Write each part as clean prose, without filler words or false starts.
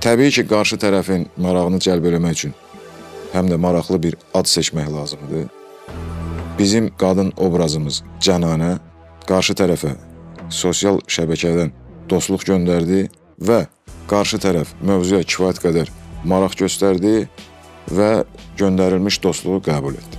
Təbii ki, qarşı tərəfin marağını cəlb eləmək üçün həm də maraqlı bir ad seçmək lazımdır. Bizim qadın obrazımız Cənanə qarşı tərəfə sosial şəbəkədən dostluq göndərdi və qarşı tərəf mövzuya kifayət qədər maraq göstərdi və göndərilmiş dostluğu qəbul etdi.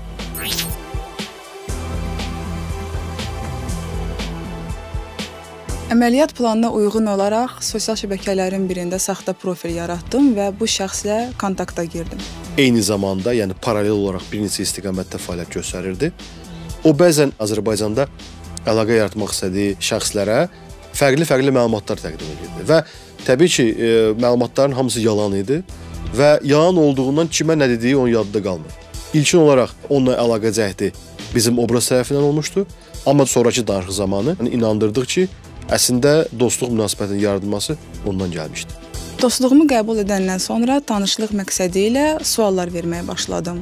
Əməliyyat planına uyğun olaraq sosial şəbəkələrin birində saxta profil yaratdım və bu şəxslə kontakta girdim. Eyni zamanda, yəni paralel olaraq bir neçə istiqamətdə fəaliyyət göstərirdi. O bəzən Azərbaycanda əlaqə yaratmaq istədiyi şəxslərə fərqli məlumatlar təqdim edirdi və təbii ki, məlumatların hamısı yalan idi və yalan olduğundan kimə nə dediyi onun yadında qalmır. İlkin olaraq onunla əlaqə cəhdi bizim obraz tərəfindən olmuşdu, amma sonraki danışıq zamanı inandırdıq ki, əslində dostluq münasibətinin yaradılması ondan gəlmişdi. Dostluğumu qəbul edəndən sonra tanışlıq məqsədi ilə suallar verməyə başladım.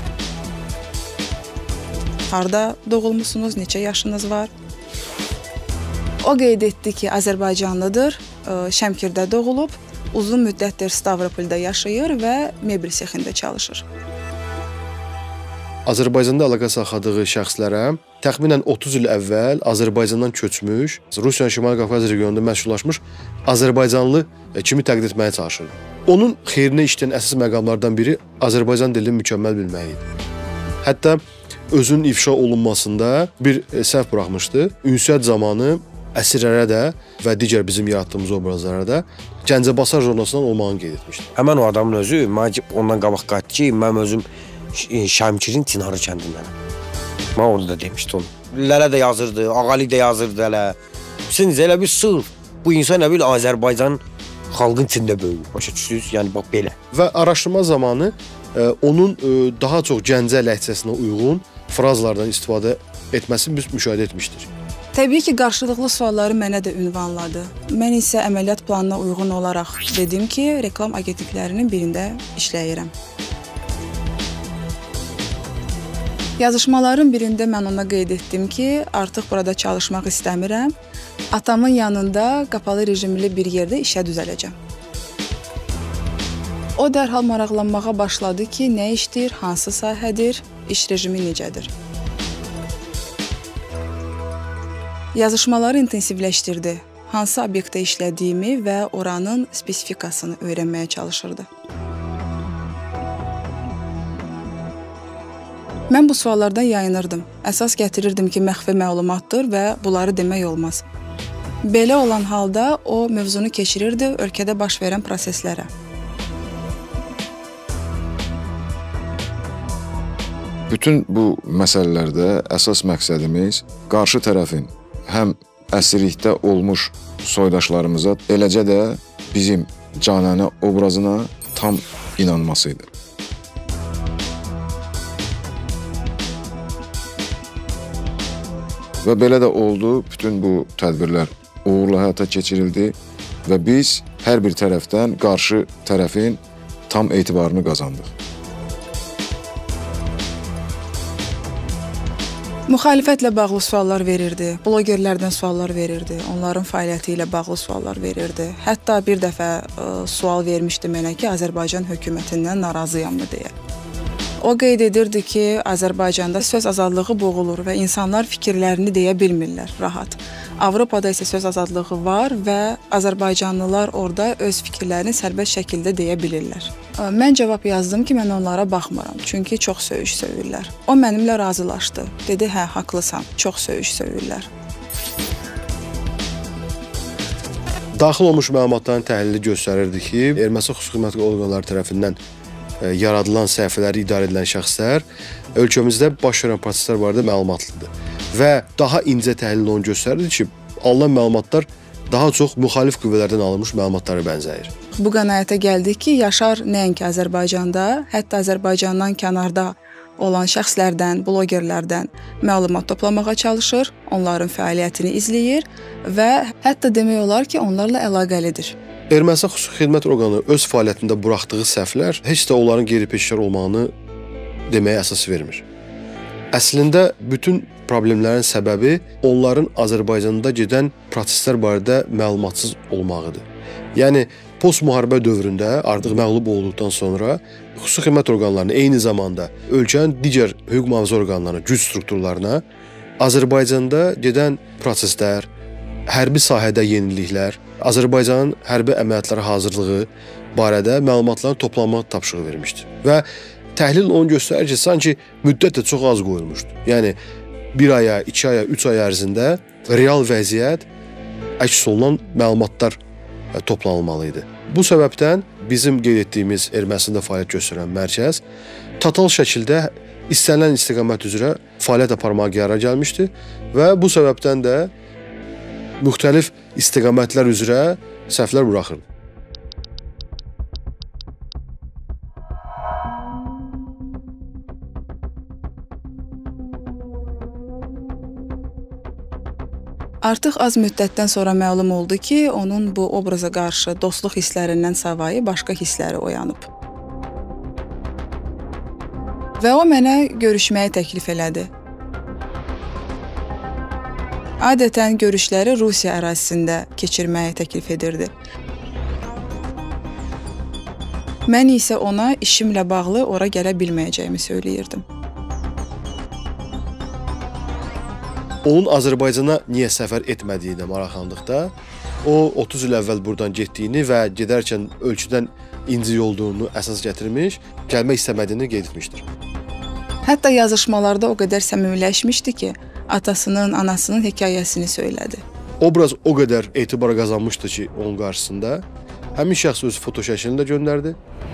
Harda doğulmusunuz, neçə yaşınız var? O qeyd etdi ki, Azərbaycanlıdır, Şəmkirdə doğulub, uzun müddətdir Stavropolda yaşayır və mebel sexində çalışır. Azərbaycanda əlaqə saxladığı şəxslərə təxminən 30 il əvvəl Azərbaycandan köçmüş, Rusiyanın Şimali Qafqaz regionunda məşhurlaşmış Azərbaycanlı kimi təqdim etməyə çalışırdı. Onun xeyrinə işləyən əsas məqamlardan biri Azərbaycan dilini mükəmməl bilməyi idi. Hətta özünün ifşa olunmasında bir səhv buraxmışdı. Ünsiyyət zamanı əsirlərə də və digər bizim yaratdığımız obrazlara da Gəncəbasar jurnalından olmağını qeyd etmişdi. Həmən o adamın özü, ondan qabaq qayıtdı ki, mənim özüm Şəmkirin Çinarı kəndindənəm. Mən orada da demişdi onu. Lələ də yazırdı, Ağali də yazırdı hələ. Siz elə bir sırf bu insan nə bil Azərbaycan xalqın içində böyüyür. Başa düşürsünüz? Yəni bax belə. Və araşdırma zamanı onun daha çox Gəncə ləhcəsinə uyğun frazlardan istifadə etməsini biz müşahidə etmişdik. Təbii ki, qarşılıqlı sualları mənə də ünvanladı. Mən isə əməliyyat planına uyğun olaraq dedim ki, reklam agentliklərinin birində işləyirəm. Yazışmaların birində mən ona qeyd etdim ki, artıq burada çalışmaq istəmirəm. Atamın yanında qapalı rejimli bir yerdə işə düzələcəm. O dərhal maraqlanmağa başladı ki, nə işdir, hansı sahədir, iş rejimi necədir. Yazışmaları intensivləşdirdi. Hansı obyektdə işlədiyimi və oranın spesifikasını öyrənməyə çalışırdı. Mən bu suallardan yayınırdım. Əsas gətirirdim ki, məxfi məlumatdır və bunları demək olmaz. Belə olan halda o mövzunu keçirirdi ölkədə baş verən proseslərə. Bütün bu məsələlərdə əsas məqsədimiz qarşı tərəfin həm əsirlikdə olmuş soydaşlarımıza, eləcə də bizim Cənanə obrazına tam inanmasıydı. Və belə də oldu, bütün bu tədbirlər uğurla həyata keçirildi və biz hər bir tərəfdən qarşı tərəfin tam etibarını qazandıq. Müxalifətlə bağlı suallar verirdi, blogerlərdən suallar verirdi, onların fəaliyyəti ilə bağlı suallar verirdi. Hətta bir dəfə sual vermişdi mənə ki, Azərbaycan hökumətindən narazıyam deyə. O qeyd edirdi ki, Azərbaycanda söz azadlığı boğulur və insanlar fikirlərini deyə bilmirlər rahat. Avropada isə söz azadlığı var və Azərbaycanlılar orada öz fikirlərini sərbəst şəkildə deyə bilirlər. Mən cavab yazdım ki, mən onlara baxmıram, çünki çox söyüş söyürlər. O mənimlə razılaşdı. Dedi, hə, haqlısan, çox söyüş söyürlər. Daxil olmuş məlumatların təhlili göstərirdi ki, Ermənistan xüsusi xidmət orqanları tərəfindən yaradılan səhifələri idarə edilən şəxslər ölkəmizdə baş verən proseslər barədə məlumatlıdır. Və daha incə təhlil onu göstərir ki, alınan məlumatlar daha çox müxalif qüvvələrdən alınmış məlumatlara bənzəyir. Bu qənaətə gəldik ki, Yaşar nəinki Azərbaycanda, hətta Azərbaycandan kənarda olan şəxslərdən, blogerlərdən məlumat toplamağa çalışır, onların fəaliyyətini izləyir və hətta demək olar ki, onlarla əlaqəlidir. Ermənistan xüsusi xidmət orqanı öz fəaliyyətində buraxdığı səhvlər heç də onların qeyri-peşəkar olmağını deməyə əsas vermir. Əslində, bütün problemlərin səbəbi onların Azərbaycanda gedən proseslər barədə məlumatsız olmağıdır. Yəni, post-müharibə dövründə artıq məğlub olduqdan sonra xüsusi xidmət orqanlarını eyni zamanda ölkənin digər hüquq mühafizə orqanlarına, güc strukturlarına Azərbaycanda gedən proseslər, hərbi sahədə yeniliklər, Azərbaycanın hərbi əməliyyatlara hazırlığı barədə məlumatların toplanmaq tapşırığı vermişdi. Və təhlil onu göstərir ki, sanki müddət də çox az qoyulmuşdu. Yəni 1 aya, 2 aya, 3 ay ərzində real vəziyyət əks olunan məlumatlar toplanılmalı idi. Bu səbəbdən bizim qeyd etdiyimiz Ermənistanda fəaliyyət göstərən mərkəz total şəkildə istənilən istiqamət üzrə fəaliyyət aparmağa qərara gəlmişdi və bu səbəbdən də müxtəlif istiqamətlər üzrə səhvlər buraxırdı. Artıq az müddətdən sonra məlum oldu ki, onun bu obraza qarşı dostluq hisslərindən savayı başqa hissləri oyanıb. Və o mənə görüşməyi təklif elədi. Adətən görüşləri Rusiya ərazisində keçirməyi təklif edirdi. Mən isə ona işimlə bağlı ora gələ bilməyəcəyimi söyləyirdim. Onun Azərbaycana niyə səfər etmədiyinə maraqlandıqda, o 30 il əvvəl buradan getdiyini və gedərkən ölkədən incik olduğunu əsas gətirmiş, gəlmək istəmədiyini qeyd etmişdir. Hətta yazışmalarda o qədər səmimiləşmişdi ki, atasının, anasının hekayəsini söylədi. Obraz o qədər etibar qazanmışdı ki, onun qarşısında həmin şəxs öz foto şəklini də göndərdi.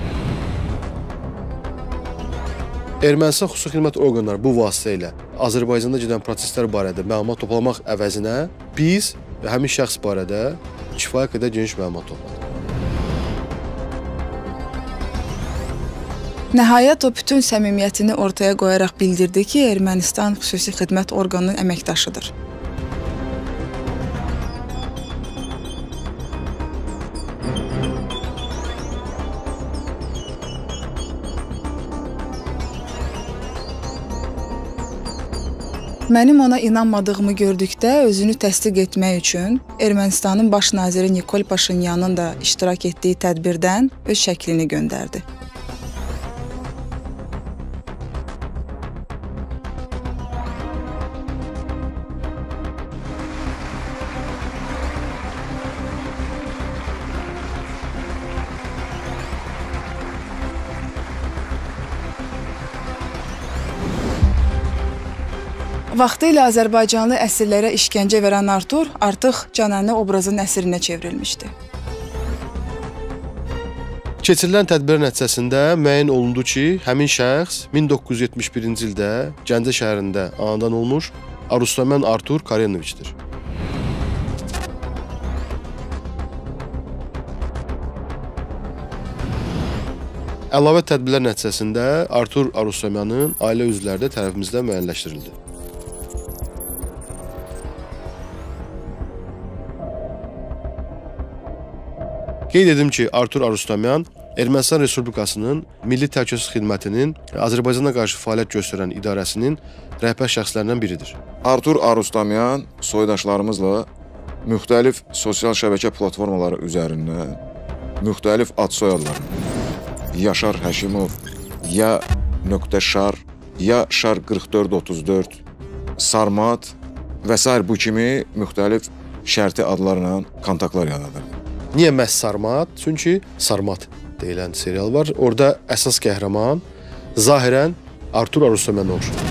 Ermənistan xüsusi xidmət orqanları bu vasitə ilə Azərbaycanda gedən proseslər barədə məlumat toplamaq əvəzinə biz həmin şəxs barədə kifayət qədər geniş məlumat topladıq. Nəhayət o bütün səmimiyyətini ortaya qoyaraq bildirdi ki, Ermənistan xüsusi xidmət orqanının əməkdaşıdır. Mənim ona inanmadığımı gördükdə özünü təsdiq etmək üçün Ermənistanın baş naziri Nikol Paşinyanın da iştirak etdiyi tədbirdən öz şəklini göndərdi. Vaxtilə Azərbaycanlı əsirlərə işgəncə verən Artur artıq cananə obrazın əsrinə çevrilmişdi. Keçirilən tədbir nəticəsində müəyyən olundu ki, həmin şəxs 1971-ci ildə Gəncə şəhərində anadan olmuş Arustamian Artur Karenoviçdir. Əlavə tədbirlər nəticəsində Artur Arustamianın ailə üzvləri də tərəfimizdə müəyyənləşdirildi. Qeyd edim ki, Artur Arustamian Ermənistan Respublikasının Milli Təhlükəsizlik Xidmətinin Azərbaycana qarşı fəaliyyət göstərən idarəsinin rəhbər şəxslərindən biridir. Artur Arustamian soydaşlarımızla müxtəlif sosial şəbəkə platformaları üzərindən müxtəlif ad soyadlarını Yaşar Həşimov, ya .şar, ya şar 4434, Sarmat və s. bu kimi müxtəlif şərti adlarla kontaktlar yaradır. Niyə məhz Sarmat? Çünki Sarmat deyilən serial var. Orada əsas qəhrəman zahirən Artur Arustamiana oxşur.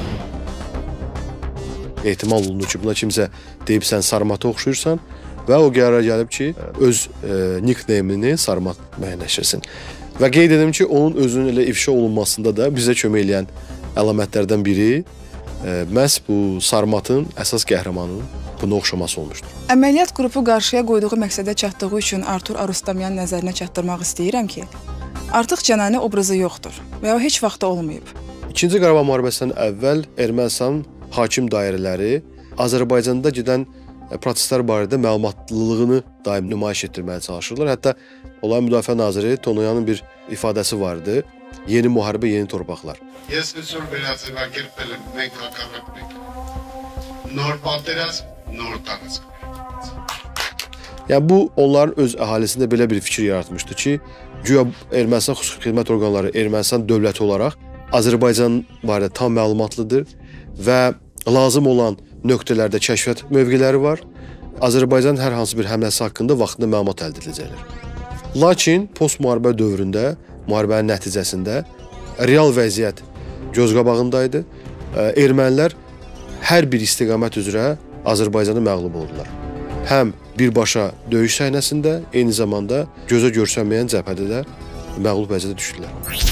Ehtimal olunur ki, buna kimsə deyib sən Sarmata oxşuyursan və o qərara gəlib ki, öz nickname-ini Sarmat müəyyənləşdirsin. Və qeyd edim ki, onun özünün elə ifşa olunmasında da bizə kömək eləyən əlamətlərdən biri məhz bu Sarmatın əsas qəhrəmanının buna oxşaması olmuşdur. Əməliyyat qrupu qarşıya qoyduğu məqsədə çatdığı üçün Artur Arustamian nəzərinə çatdırmaq istəyirəm ki, artıq cananə obrazı yoxdur və o heç vaxt olmayıb. İkinci Qarabağ müharibəsindən əvvəl Ermənistan hakim dairələri Azərbaycanda gedən proseslər barədə məlumatlılığını daim nümayiş etdirməyə çalışırlar. Hətta Onların Müdafiə naziri Tonoyanın bir ifadəsi vardı. Yeni müharibə, yeni torpaqlar. Если surveillance va կերպել մենք հակառակն ենք նոր պատերազմ նոր տարածք։ Yəni bu onların öz əhalisində belə bir fikir yaratmışdı ki, güya Ermənistan xüsusi xidmət orqanları Ermənistan dövləti olaraq Azərbaycan barədə tam məlumatlıdır və lazım olan nöqtələrdə kəşfiyyat mövqeləri var. Azərbaycan hər hansı bir həmləsi haqqında vaxtında məlumat əldə edəcəklər. Lakin post-müharibə dövründə, müharibənin nəticəsində real vəziyyət göz qabağındaydı. Ermənilər hər bir istiqamət üzrə Azərbaycanı məğlub oldular. Həm birbaşa döyüş səhnəsində, eyni zamanda gözə görsənməyən cəbhədə də məğlub vəziyyətə düşdülər.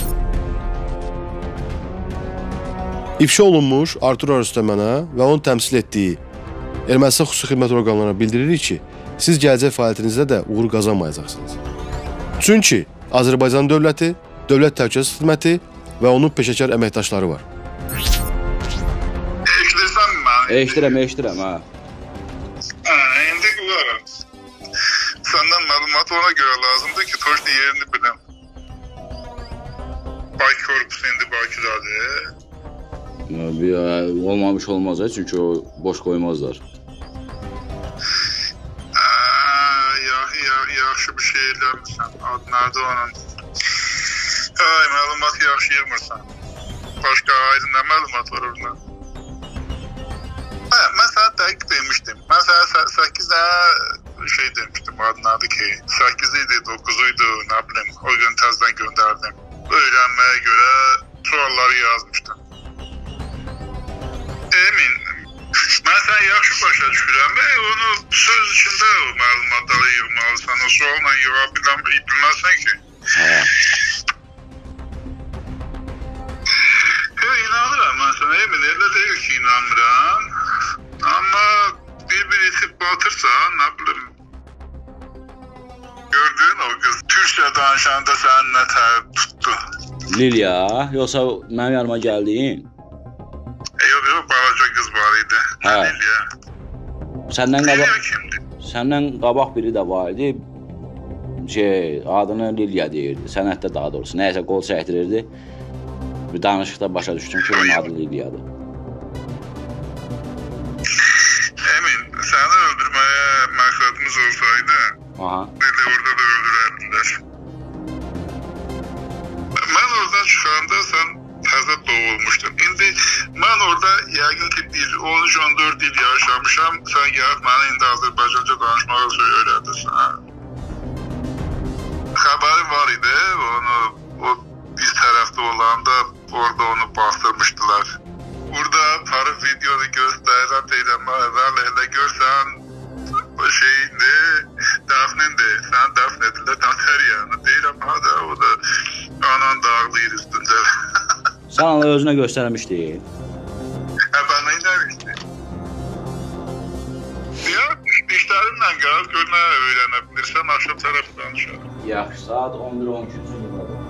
İfşa olunmuş Artur Arüstəmənə və onun təmsil etdiyi Ermənistan xüsusi xidmət orqanlarına bildiririk ki, siz gələcək fəaliyyətinizdə də uğur qazanmayacaqsınız. Çünki Azərbaycan dövləti, dövlət təhlükəsizlik xidməti və onun peşəkar əməkdaşları var. Eşidirəm, hə. İndi qulağım. Səndən məlumat ona görə lazımdır ki, точно yerini biləm. Bakı korpusu indi Bakıdadır. Olmamış olmaz, çünki o boş qoymazlar. Yaxşı bir şey eləmirsən. Adnadır onun. Məlumat yaxşı yığmırsan. Başqa aydın nə məlumat var orada? Mən sənə dəqiq demişdim. Mən sənə 8 dənə şey demişdim. Adnadır ki, 8 idi, 9 idi, nə bilim, o gün təzdən göndərdim. Öyrənməyə görə sualları yazmışdım. Emin, mən səni yaxşı başa düşürəm. Onu söz içində o məlumatları yığmalısan. O sualla yığa bilməzsən ki. İnanıram mən sənə, Emin, elə deyil ki, inanmıram. Amma bir itib batırsan, nə bilim, gördün o qız Türkçə danışanda sənin nə tərif tutdu? Lilya, yoxsa mənim yanıma gəldiyin? Yox, balaca qız var idi. Hə. Lilya. Lilya kimdir? Səndən qabaq biri də var idi. Adını Lilya deyirdi. Sənətdə daha doğrusu. Nəyəsə qol çəkdirirdi. Bir danışıqda başa düşdüm ki, onun adı Lilyadır. Emin, səni öldürməyə məqsədimiz olsaydı, Lilya orada da öldürərdilər. Mən oradan çıxanda sən təzə doğulmuşdun. İndi mən orada yəqin ki 13-14 il yaşamışam. Sən gəlib mənə indi Azərbaycanca danışmağa öyrədirsən. Xəbəri var idi. O biz tərəfdə olanda orada onu bastırmışdılar. Burada parı videonu göstərəm, elə görsən o şeyindi, dəfnindi. Sən dəfn edilə Nateriyanı deyirəm, o da anan dağlayır üstündə. Sən onu özünə göstərmişdin? Ben neylemiştim? Ya işlerimle gel, gör ne öğrenebilirsen aşağı tarafı danışalım. Yaxşı, saat 11-12.